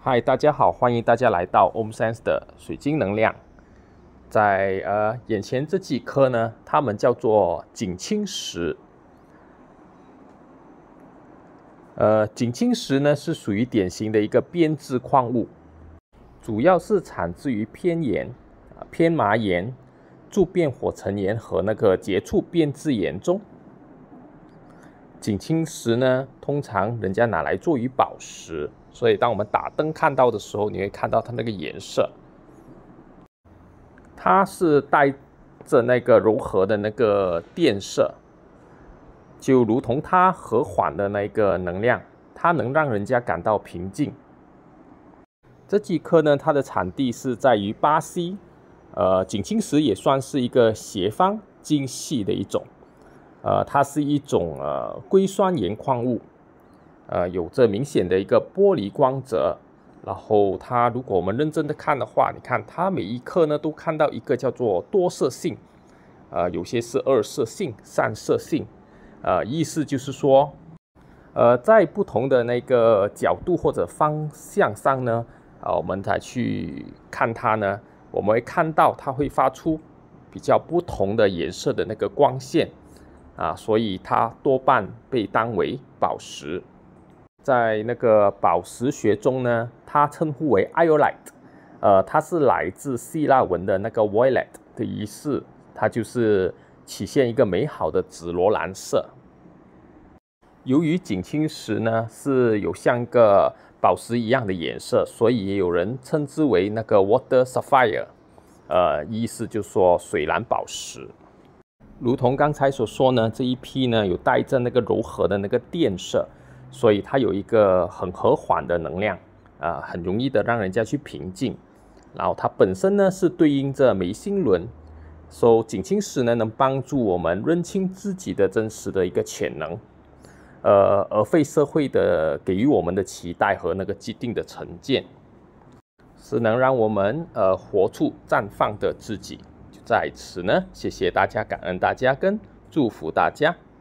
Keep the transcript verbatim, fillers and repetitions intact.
嗨，大家好，欢迎大家来到 OmSense 的水晶能量。在呃眼前这几颗呢，它们叫做锦青石。呃，锦青石呢是属于典型的一个变质矿物，主要是产自于偏岩、啊偏麻岩、铸变火成岩和那个接触变质岩中。锦青石呢，通常人家拿来做于宝石，所以当我们打灯看到的时候，你会看到它那个颜色。它是带着那个柔和的那个电色，就如同它和缓的那个能量，它能让人家感到平静。这几颗呢，它的产地是在于巴西，呃，锦青石也算是一个斜方晶系的一种。呃，它是一种呃硅酸盐矿物，呃，有着明显的一个玻璃光泽。然后它如果我们认真的看的话，你看它每一颗呢都看到一个叫做多色性，呃，有些是二色性、三色性，呃，意思就是说，呃，在不同的那个角度或者方向上呢，啊、呃，我们才去看它呢，我们会看到它会发出比较不同的颜色的那个光线。啊，所以它多半被当为宝石。在那个宝石学中呢，它称呼为 iolite， 呃，它是来自希腊文的那个 violet 的意思，它就是体现一个美好的紫罗兰色。由于锦青石呢是有像个宝石一样的颜色，所以也有人称之为那个 water sapphire， 呃，意思就是说水蓝宝石。如同刚才所说呢，这一批呢有带着那个柔和的那个电色，所以它有一个很和缓的能量，啊、呃，很容易的让人家去平静。然后它本身呢是对应着眉心轮，所以锦青石呢能帮助我们认清自己的真实的一个潜能，呃，而非社会的给予我们的期待和那个既定的成见，是能让我们呃活出绽放的自己。在此呢，谢谢大家，感恩大家，跟祝福大家。